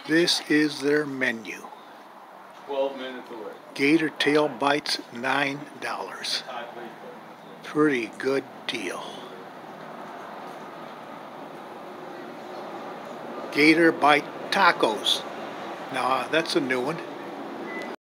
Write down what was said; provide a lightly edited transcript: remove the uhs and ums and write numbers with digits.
This is their menu. 12 minutes away. Gator tail bites, $9. Pretty good deal. Gator bite tacos. Now that's a new one.